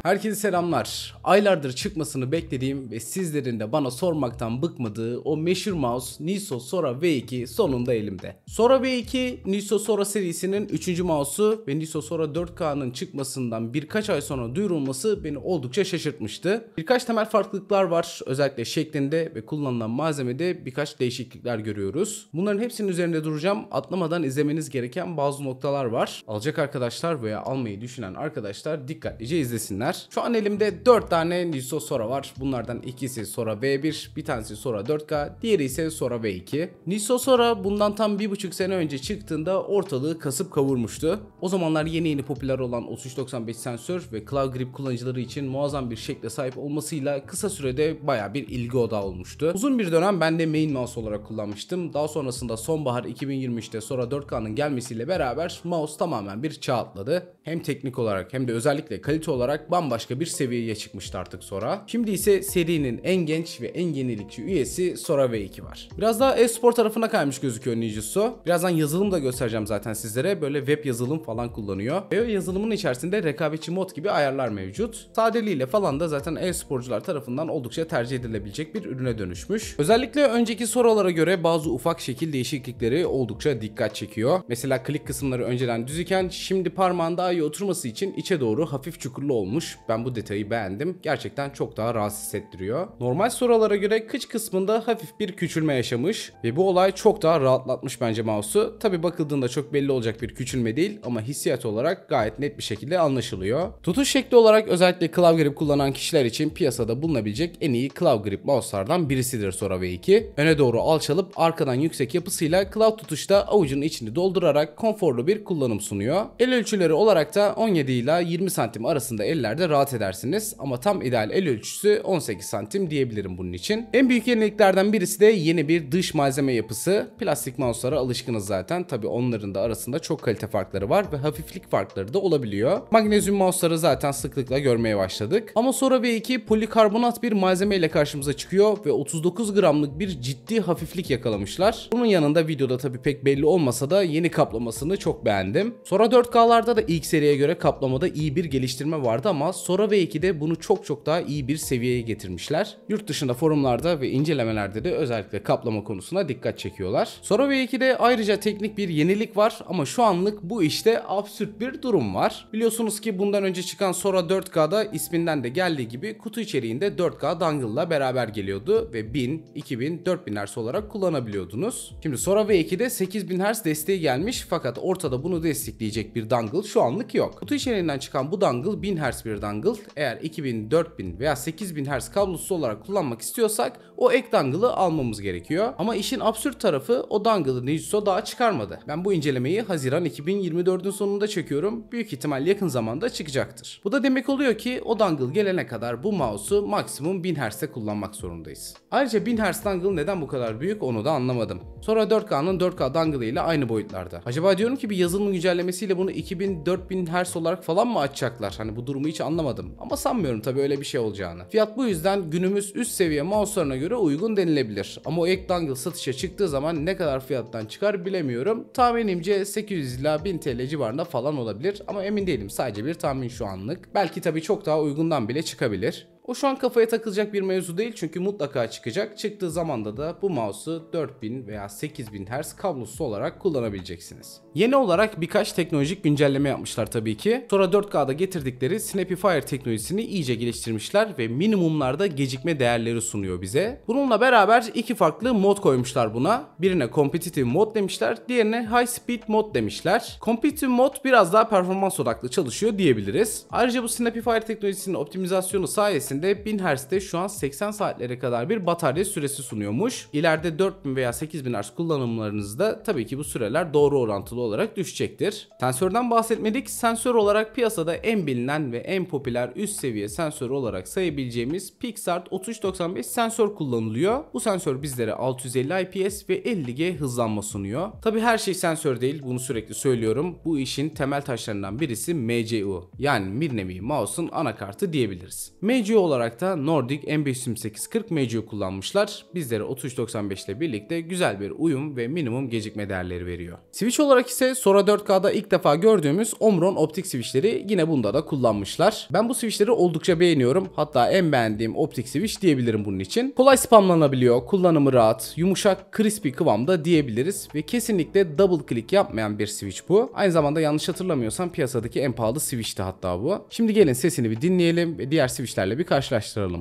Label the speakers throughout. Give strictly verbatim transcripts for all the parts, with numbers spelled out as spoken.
Speaker 1: Herkese selamlar. Aylardır çıkmasını beklediğim ve sizlerin de bana sormaktan bıkmadığı o meşhur mouse Niso Sora V iki sonunda elimde. Sora V iki, Niso Sora serisinin üçüncü mouse'u ve Niso Sora dört K'nın çıkmasından birkaç ay sonra duyurulması beni oldukça şaşırtmıştı. Birkaç temel farklılıklar var. Özellikle şeklinde ve kullanılan malzemede birkaç değişiklikler görüyoruz. Bunların hepsinin üzerinde duracağım. Atlamadan izlemeniz gereken bazı noktalar var. Alacak arkadaşlar veya almayı düşünen arkadaşlar dikkatlice izlesinler. Şu an elimde dört tane Niso Sora var. Bunlardan ikisi Sora V bir, bir tanesi Sora dört K, diğeri ise Sora V iki. Niso Sora bundan tam bir buçuk sene önce çıktığında ortalığı kasıp kavurmuştu. O zamanlar yeni yeni popüler olan otuz üç doksan beş sensör ve Claw Grip kullanıcıları için muazzam bir şekle sahip olmasıyla kısa sürede baya bir ilgi odağı olmuştu. Uzun bir dönem ben de main mouse olarak kullanmıştım. Daha sonrasında sonbahar iki bin yirmi üçte Sora dört K'nın gelmesiyle beraber mouse tamamen bir çağ atladı. Hem teknik olarak hem de özellikle kalite olarak bambaşka bir seviyeye çıkmıştı artık Sora. Şimdi ise serinin en genç ve en yenilikçi üyesi Sora V iki var. Biraz daha e-spor tarafına kaymış gözüküyor Nijutsu. Birazdan yazılım da göstereceğim zaten sizlere. Böyle web yazılım falan kullanıyor. Ve o yazılımın içerisinde rekabetçi mod gibi ayarlar mevcut. Sadeliğiyle falan da zaten e-sporcular tarafından oldukça tercih edilebilecek bir ürüne dönüşmüş. Özellikle önceki Sora'lara göre bazı ufak şekil değişiklikleri oldukça dikkat çekiyor. Mesela klik kısımları önceden düz iken şimdi parmağın daha iyi oturması için içe doğru hafif çukurlu olmuş. Ben bu detayı beğendim. Gerçekten çok daha rahatsız hissettiriyor. Normal Sora'lara göre kıç kısmında hafif bir küçülme yaşamış ve bu olay çok daha rahatlatmış bence mouse'u. Tabi bakıldığında çok belli olacak bir küçülme değil ama hissiyat olarak gayet net bir şekilde anlaşılıyor. Tutuş şekli olarak özellikle Claw Grip kullanan kişiler için piyasada bulunabilecek en iyi Claw Grip mouse'lardan birisidir Sora V iki. Öne doğru alçalıp arkadan yüksek yapısıyla Claw tutuşta avucun içini doldurarak konforlu bir kullanım sunuyor. El ölçüleri olarak da on yedi ila yirmi santim arasında ellerde rahat edersiniz ama tam ideal el ölçüsü on sekiz santim diyebilirim bunun için. En büyük yeniliklerden birisi de yeni bir dış malzeme yapısı. Plastik mouse'lara alışkınız zaten. Tabi onların da arasında çok kalite farkları var ve hafiflik farkları da olabiliyor. Magnezyum mouse'ları zaten sıklıkla görmeye başladık. Ama Sora V iki polikarbonat bir malzeme ile karşımıza çıkıyor ve otuz dokuz gramlık bir ciddi hafiflik yakalamışlar. Bunun yanında videoda tabi pek belli olmasa da yeni kaplamasını çok beğendim. Sora dört K'larda da ilk seriye göre kaplamada iyi bir geliştirme vardı ama Sora V iki'de bunu çok çok daha iyi bir seviyeye getirmişler. Yurt dışında forumlarda ve incelemelerde de özellikle kaplama konusuna dikkat çekiyorlar. Sora V iki'de ayrıca teknik bir yenilik var ama şu anlık bu işte absürt bir durum var. Biliyorsunuz ki bundan önce çıkan Sora dört K'da isminden de geldiği gibi kutu içeriğinde dört K dongle'la beraber geliyordu ve bin, iki bin, dört bin hertz olarak kullanabiliyordunuz. Şimdi Sora V iki'de sekiz bin hertz desteği gelmiş fakat ortada bunu destekleyecek bir dongle şu anlık yok. Kutu içeriğinden çıkan bu dongle bin hertz bir dongle. Eğer iki bin, dört bin veya sekiz bin hertz kablosuz olarak kullanmak istiyorsak o ek dongle'ı almamız gerekiyor. Ama işin absürt tarafı o dongle'ı Nijutsu daha çıkarmadı. Ben bu incelemeyi Haziran iki bin yirmi dördün sonunda çekiyorum. Büyük ihtimal yakın zamanda çıkacaktır. Bu da demek oluyor ki o dongle gelene kadar bu mouse'u maksimum bin hertz'te kullanmak zorundayız. Ayrıca bin hertz dongle neden bu kadar büyük onu da anlamadım. Sonra dört K'nın dört K dongle ile aynı boyutlarda. Acaba diyorum ki bir yazılım güncellemesiyle bunu iki bin, dört bin hertz olarak falan mı açacaklar? Hani bu durumu hiç anlamadım. Ama sanmıyorum tabii öyle bir şey olacağını. Fiyat bu yüzden günümüz üst seviye mouse'larına göre uygun denilebilir. Ama o ek dongle satışa çıktığı zaman ne kadar fiyattan çıkar bilemiyorum. Tahminimce sekiz yüz ila bin T L civarında falan olabilir. Ama emin değilim. Sadece bir tahmin şu anlık. Belki tabii çok daha uygundan bile çıkabilir. O şu an kafaya takılacak bir mevzu değil çünkü mutlaka çıkacak. Çıktığı zamanda da bu mouse'u dört bin veya sekiz bin hertz kablosuz olarak kullanabileceksiniz. Yeni olarak birkaç teknolojik güncelleme yapmışlar tabii ki. Sonra dört K'da getirdikleri Snappy Fire teknolojisini iyice geliştirmişler ve minimumlarda gecikme değerleri sunuyor bize. Bununla beraber iki farklı mod koymuşlar buna. Birine Competitive Mod demişler, diğerine High Speed Mod demişler. Competitive Mod biraz daha performans odaklı çalışıyor diyebiliriz. Ayrıca bu Snappy Fire teknolojisinin optimizasyonu sayesinde bin hertz'te şu an seksen saatlere kadar bir batarya süresi sunuyormuş. İleride dört bin veya sekiz bin hertz kullanımlarınızda tabii ki bu süreler doğru orantılı olarak düşecektir. Sensörden bahsetmedik. Sensör olarak piyasada en bilinen ve en popüler üst seviye sensör olarak sayabileceğimiz PixArt otuz üç doksan beş sensör kullanılıyor. Bu sensör bizlere altı yüz elli I P S ve elli G hızlanma sunuyor. Tabii her şey sensör değil. Bunu sürekli söylüyorum. Bu işin temel taşlarından birisi M C U. Yani bir nevi mouse'un anakartı diyebiliriz. M C U olarak da Nordic M beş yüz yirmi sekiz kırk M C U kullanmışlar. Bizlere otuz üç doksan beş ile birlikte güzel bir uyum ve minimum gecikme değerleri veriyor. Switch olarak ise Sora dört K'da ilk defa gördüğümüz Omron optik switchleri yine bunda da kullanmışlar. Ben bu switchleri oldukça beğeniyorum. Hatta en beğendiğim optik switch diyebilirim bunun için. Kolay spamlanabiliyor, kullanımı rahat, yumuşak, crispy kıvamda diyebiliriz ve kesinlikle double click yapmayan bir switch bu. Aynı zamanda yanlış hatırlamıyorsam piyasadaki en pahalı switch'ti hatta bu. Şimdi gelin sesini bir dinleyelim ve diğer switch'lerle bir karşılaştıralım.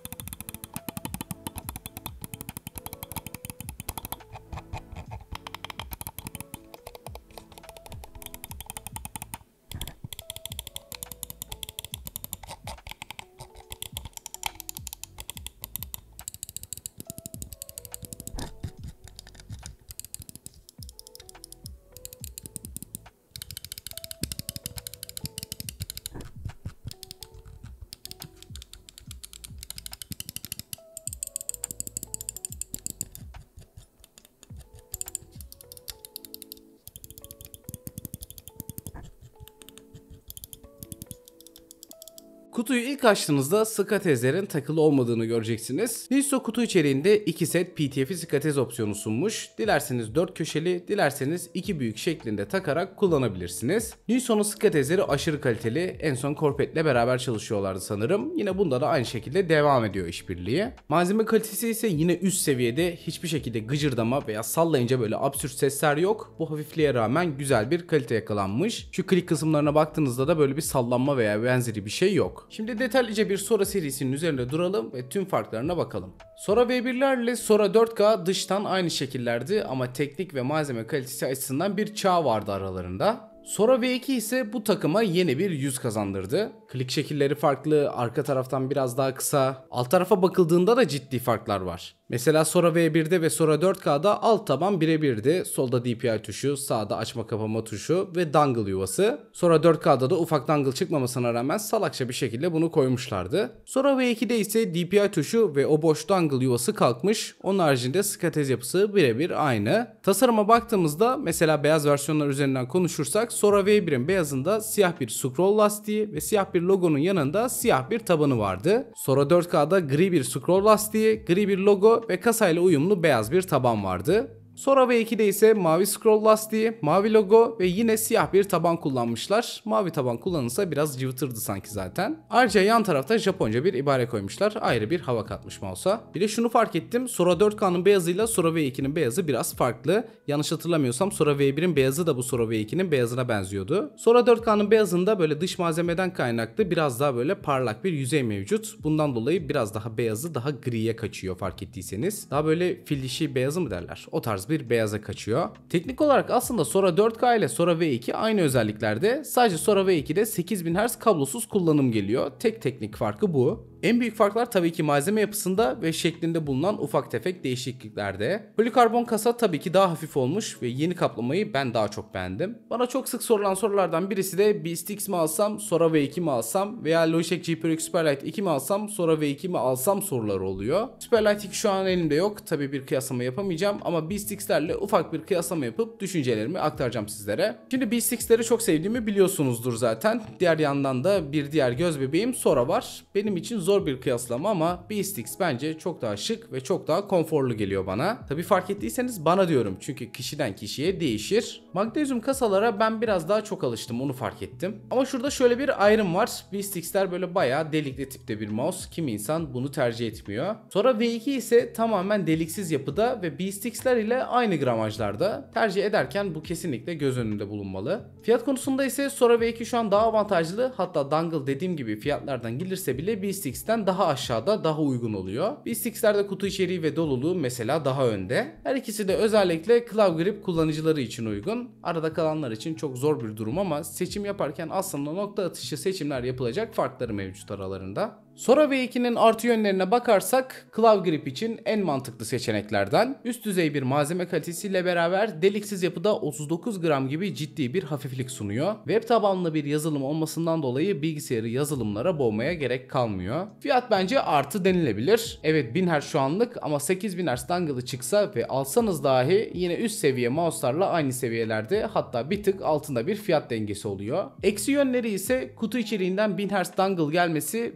Speaker 1: Kutuyu ilk açtığınızda skatezlerin takılı olmadığını göreceksiniz. Niso kutu içeriğinde iki set P T F skatez opsiyonu sunmuş. Dilerseniz dört köşeli, dilerseniz iki büyük şeklinde takarak kullanabilirsiniz. Niso'nun skatezleri aşırı kaliteli. En son Corpet'le beraber çalışıyorlardı sanırım. Yine bunda da aynı şekilde devam ediyor işbirliği. Malzeme kalitesi ise yine üst seviyede. Hiçbir şekilde gıcırdama veya sallayınca böyle absürt sesler yok. Bu hafifliğe rağmen güzel bir kalite yakalanmış. Şu klik kısımlarına baktığınızda da böyle bir sallanma veya benzeri bir şey yok. Şimdi detaylıca bir Sora serisinin üzerinde duralım ve tüm farklarına bakalım. Sora V birlerle Sora dört K dıştan aynı şekillerdi ama teknik ve malzeme kalitesi açısından bir çağ vardı aralarında. Sora V iki ise bu takıma yeni bir yüz kazandırdı. Klik şekilleri farklı, arka taraftan biraz daha kısa, alt tarafa bakıldığında da ciddi farklar var. Mesela Sora V birde ve Sora dört K'da alt taban birebirdi. Solda D P I tuşu, sağda açma kapama tuşu ve dangle yuvası. Sora dört K'da da ufak dangle çıkmamasına rağmen salakça bir şekilde bunu koymuşlardı. Sora V iki'de ise D P I tuşu ve o boş dangle yuvası kalkmış. Onun haricinde skatez yapısı birebir aynı. Tasarıma baktığımızda mesela beyaz versiyonlar üzerinden konuşursak Sora V bir'in beyazında siyah bir scroll lastiği ve siyah bir logonun yanında siyah bir tabanı vardı. Sora dört K'da gri bir scroll lastiği, gri bir logo ve kasayla uyumlu beyaz bir taban vardı. Sora V iki'de ise mavi scroll lastiği, mavi logo ve yine siyah bir taban kullanmışlar. Mavi taban kullanılsa biraz cıvıtırdı sanki zaten. Ayrıca yan tarafta Japonca bir ibare koymuşlar. Ayrı bir hava katmış mouse'a. Bir de şunu fark ettim. Sora dört K'nın beyazıyla Sora V iki'nin beyazı biraz farklı. Yanlış hatırlamıyorsam Sora V bir'in beyazı da bu Sora V iki'nin beyazına benziyordu. Sora dört K'nın beyazında böyle dış malzemeden kaynaklı biraz daha böyle parlak bir yüzey mevcut. Bundan dolayı biraz daha beyazı daha griye kaçıyor fark ettiyseniz. Daha böyle fil dişi beyazı mı derler? O tarz bir beyaza kaçıyor. Teknik olarak aslında Sora dört K ile Sora V iki aynı özelliklerde. Sadece Sora V iki'de sekiz bin hertz kablosuz kullanım geliyor. Tek teknik farkı bu. En büyük farklar tabii ki malzeme yapısında ve şeklinde bulunan ufak tefek değişikliklerde. Polikarbon kasa tabii ki daha hafif olmuş ve yeni kaplamayı ben daha çok beğendim. Bana çok sık sorulan sorulardan birisi de Beast X mi alsam, Sora V iki mi alsam veya Logitech G P R X Superlight iki mi alsam, Sora V iki mi alsam soruları oluyor. Superlight iki şu an elimde yok. Tabii bir kıyaslama yapamayacağım ama Beast X'lerle ufak bir kıyaslama yapıp düşüncelerimi aktaracağım sizlere. Şimdi Beast X'leri çok sevdiğimi biliyorsunuzdur zaten. Diğer yandan da bir diğer göz bebeğim Sora var. Benim için zor bir kıyaslama ama Beast X bence çok daha şık ve çok daha konforlu geliyor bana. Tabi fark ettiyseniz bana diyorum çünkü kişiden kişiye değişir. Magnezyum kasalara ben biraz daha çok alıştım, onu fark ettim. Ama şurada şöyle bir ayrım var. Beast X'ler böyle bayağı delikli tipte bir mouse. Kimi insan bunu tercih etmiyor. Sonra V iki ise tamamen deliksiz yapıda ve Beast X'ler ile aynı gramajlarda. Tercih ederken bu kesinlikle göz önünde bulunmalı. Fiyat konusunda ise Sora V iki şu an daha avantajlı. Hatta dangle dediğim gibi fiyatlardan gelirse bile Beast X'ten daha aşağıda, daha uygun oluyor. Beast X'lerde kutu içeriği ve doluluğu mesela daha önde. Her ikisi de özellikle Claw Grip kullanıcıları için uygun. Arada kalanlar için çok zor bir durum ama seçim yaparken aslında nokta atışı seçimler yapılacak, farkları mevcut aralarında. Sora V iki'nin artı yönlerine bakarsak Claw Grip için en mantıklı seçeneklerden. Üst düzey bir malzeme kalitesiyle beraber deliksiz yapıda otuz dokuz gram gibi ciddi bir hafiflik sunuyor. Web tabanlı bir yazılım olmasından dolayı bilgisayarı yazılımlara boğmaya gerek kalmıyor. Fiyat bence artı denilebilir. Evet bin hertz şu anlık ama sekiz bin hertz dangle'ı çıksa ve alsanız dahi yine üst seviye mouse'larla aynı seviyelerde, hatta bir tık altında bir fiyat dengesi oluyor. Eksi yönleri ise kutu içeriğinden bin hertz dangle gelmesi ve sekiz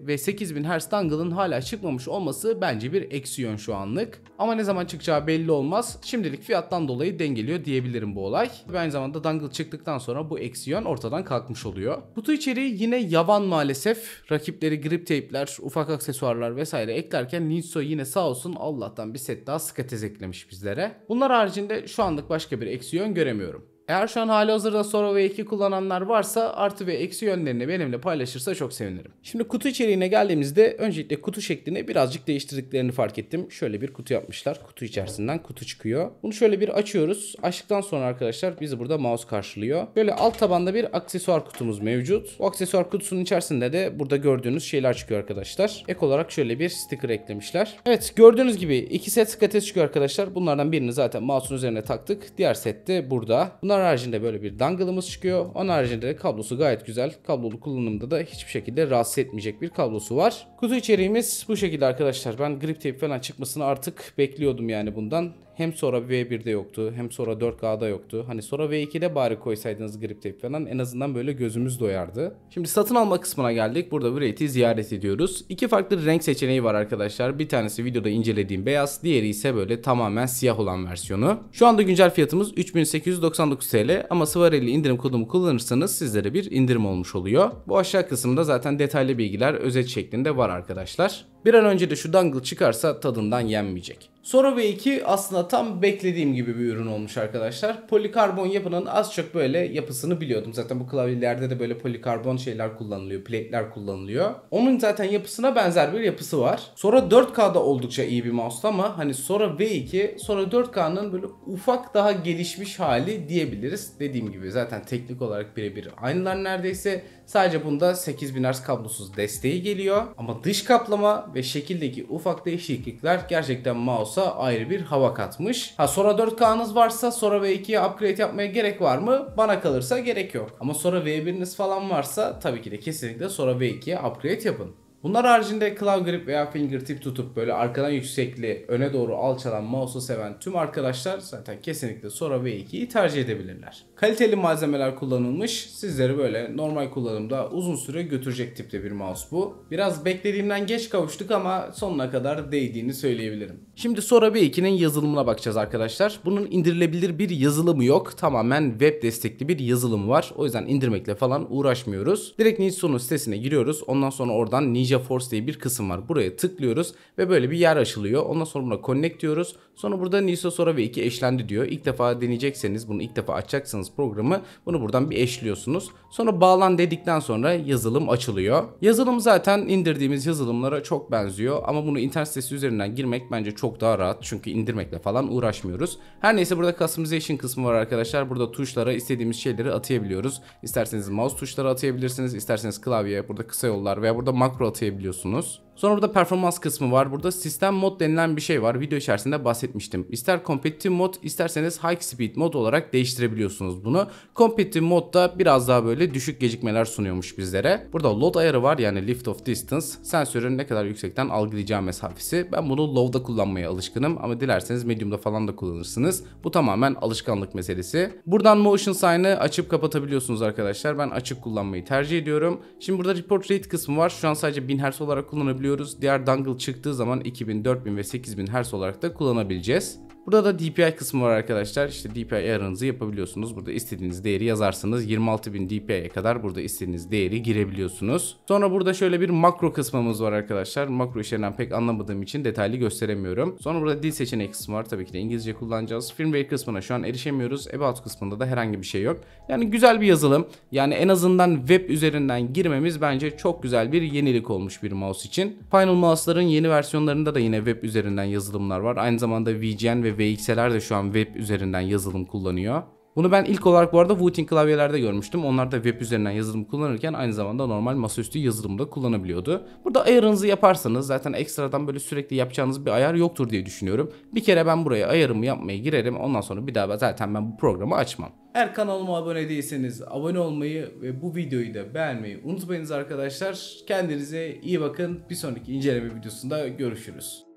Speaker 1: sekiz bin hertz dongle'ın hala çıkmamış olması bence bir eksi yön şu anlık. Ama ne zaman çıkacağı belli olmaz. Şimdilik fiyattan dolayı dengeliyor diyebilirim bu olay. Ve aynı zamanda dongle çıktıktan sonra bu eksi yön ortadan kalkmış oluyor. Kutu içeriği yine yavan maalesef. Rakipleri grip tape'ler, ufak aksesuarlar vesaire eklerken Nitso yine sağ olsun Allah'tan bir set daha skatez eklemiş bizlere. Bunlar haricinde şu anlık başka bir eksi yön göremiyorum. Eğer şu an halihazırda Sora V iki kullananlar varsa artı ve eksi yönlerini benimle paylaşırsa çok sevinirim. Şimdi kutu içeriğine geldiğimizde öncelikle kutu şeklini birazcık değiştirdiklerini fark ettim. Şöyle bir kutu yapmışlar. Kutu içerisinden kutu çıkıyor. Bunu şöyle bir açıyoruz. Açtıktan sonra arkadaşlar bizi burada mouse karşılıyor. Böyle alt tabanda bir aksesuar kutumuz mevcut. O aksesuar kutusunun içerisinde de burada gördüğünüz şeyler çıkıyor arkadaşlar. Ek olarak şöyle bir sticker eklemişler. Evet, gördüğünüz gibi iki set skatez çıkıyor arkadaşlar. Bunlardan birini zaten mouse'un üzerine taktık. Diğer set de burada. Bunlar haricinde böyle bir dongle'ımız çıkıyor. Onun haricinde de kablosu gayet güzel. Kablolu kullanımda da hiçbir şekilde rahatsız etmeyecek bir kablosu var. Kutu içeriğimiz bu şekilde arkadaşlar. Ben grip tape falan çıkmasını artık bekliyordum yani bundan. Hem Sora V bir'de yoktu, hem Sora dört K'da yoktu. Hani Sora V iki'de bari koysaydınız grip tape falan, en azından böyle gözümüz doyardı. Şimdi satın alma kısmına geldik. Burada Wraith'i ziyaret ediyoruz. İki farklı renk seçeneği var arkadaşlar. Bir tanesi videoda incelediğim beyaz, diğeri ise böyle tamamen siyah olan versiyonu. Şu anda güncel fiyatımız üç bin sekiz yüz doksan dokuz T L ama Sıvareli indirim kodumu kullanırsanız sizlere bir indirim olmuş oluyor. Bu aşağı kısımda zaten detaylı bilgiler özet şeklinde var arkadaşlar. Bir an önce de şu dongle çıkarsa tadından yenmeyecek. Sora V iki aslında tam beklediğim gibi bir ürün olmuş arkadaşlar. Polikarbon yapının az çok böyle yapısını biliyordum. Zaten bu klavyelerde de böyle polikarbon şeyler kullanılıyor, plate'ler kullanılıyor. Onun zaten yapısına benzer bir yapısı var. Sora dört K'da oldukça iyi bir mouse ama hani Sora V iki, Sora dört K'nın böyle ufak daha gelişmiş hali diyebiliriz. Dediğim gibi zaten teknik olarak birebir aynılar neredeyse. Sadece bunda sekiz bin hertz kablosuz desteği geliyor. Ama dış kaplama ve şekildeki ufak değişiklikler gerçekten mouse'a ayrı bir hava katmış. Ha, Sora dört K'nız varsa Sora V iki'ye upgrade yapmaya gerek var mı? Bana kalırsa gerek yok. Ama Sora V bir'iniz falan varsa tabii ki de kesinlikle Sora V iki'ye upgrade yapın. Bunlar haricinde claw grip veya fingertip tutup böyle arkadan yüksekli öne doğru alçalan mouse'u seven tüm arkadaşlar zaten kesinlikle Sora V iki'yi tercih edebilirler. Kaliteli malzemeler kullanılmış, sizleri böyle normal kullanımda uzun süre götürecek tipte bir mouse bu. Biraz beklediğimden geç kavuştuk ama sonuna kadar değdiğini söyleyebilirim. Şimdi Sora V iki'nin yazılımına bakacağız arkadaşlar. Bunun indirilebilir bir yazılımı yok. Tamamen web destekli bir yazılım var. O yüzden indirmekle falan uğraşmıyoruz. Direkt Nitso'nun sitesine giriyoruz. Ondan sonra oradan Ninja Force diye bir kısım var. Buraya tıklıyoruz ve böyle bir yer açılıyor. Ondan sonra buna connect diyoruz. Sonra burada Nitso Sora V iki eşlendi diyor. İlk defa deneyecekseniz, bunu ilk defa açacaksınız programı, bunu buradan bir eşliyorsunuz. Sonra bağlan dedikten sonra yazılım açılıyor. Yazılım zaten indirdiğimiz yazılımlara çok benziyor ama bunu internet sitesi üzerinden girmek bence çok daha rahat. Çünkü indirmekle falan uğraşmıyoruz. Her neyse, burada customization kısmı var arkadaşlar. Burada tuşlara istediğimiz şeyleri atayabiliyoruz. İsterseniz mouse tuşları atayabilirsiniz. İsterseniz klavyeye burada kısa yollar veya burada makro atayabiliyorsunuz. Sonra burada performans kısmı var. Burada sistem mod denilen bir şey var. Video içerisinde bahsetmiştim. İster competitive mod, isterseniz high speed mod olarak değiştirebiliyorsunuz bunu. Competitive modda biraz daha böyle düşük gecikmeler sunuyormuş bizlere. Burada load ayarı var, yani lift of distance. Sensörün ne kadar yüksekten algılayacağı mesafesi. Ben bunu low'da kullanmaya alışkınım ama dilerseniz medium'da falan da kullanırsınız. Bu tamamen alışkanlık meselesi. Buradan motion sign'ı açıp kapatabiliyorsunuz arkadaşlar. Ben açık kullanmayı tercih ediyorum. Şimdi burada report rate kısmı var. Şu an sadece bin hertz olarak kullanabiliyoruz. Diğer dongle çıktığı zaman iki bin, dört bin ve sekiz bin hertz olarak da kullanabileceğiz. Burada da D P I kısmı var arkadaşlar. İşte D P I ayarınızı yapabiliyorsunuz. Burada istediğiniz değeri yazarsınız. yirmi altı bin D P I'ye kadar burada istediğiniz değeri girebiliyorsunuz. Sonra burada şöyle bir makro kısmımız var arkadaşlar. Makro işlerinden pek anlamadığım için detaylı gösteremiyorum. Sonra burada dil seçeneği kısmı var. Tabii ki de İngilizce kullanacağız. Firmware kısmına şu an erişemiyoruz. About kısmında da herhangi bir şey yok. Yani güzel bir yazılım. Yani en azından web üzerinden girmemiz bence çok güzel bir yenilik olmuş bir mouse için. Final Mouse'ların yeni versiyonlarında da yine web üzerinden yazılımlar var. Aynı zamanda V G N ve V X L'ler de şu an web üzerinden yazılım kullanıyor. Bunu ben ilk olarak bu arada Wooting klavyelerde görmüştüm. Onlar da web üzerinden yazılım kullanırken aynı zamanda normal masaüstü yazılımda kullanabiliyordu. Burada ayarınızı yaparsanız zaten ekstradan böyle sürekli yapacağınız bir ayar yoktur diye düşünüyorum. Bir kere ben buraya ayarımı yapmaya girerim. Ondan sonra bir daha zaten ben bu programı açmam. Eğer kanalıma abone değilseniz abone olmayı ve bu videoyu da beğenmeyi unutmayınız arkadaşlar. Kendinize iyi bakın. Bir sonraki inceleme videosunda görüşürüz.